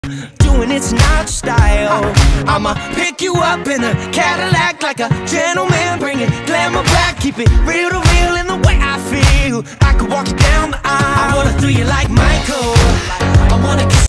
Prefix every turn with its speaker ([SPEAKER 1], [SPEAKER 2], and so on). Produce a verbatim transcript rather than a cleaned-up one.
[SPEAKER 1] doing it's not style. I'ma pick you up in a Cadillac like a gentleman, bring it glamour back, keep it real to real in the way I feel. I could walk you down the aisle, I wanna throw you like Michael, I wanna kiss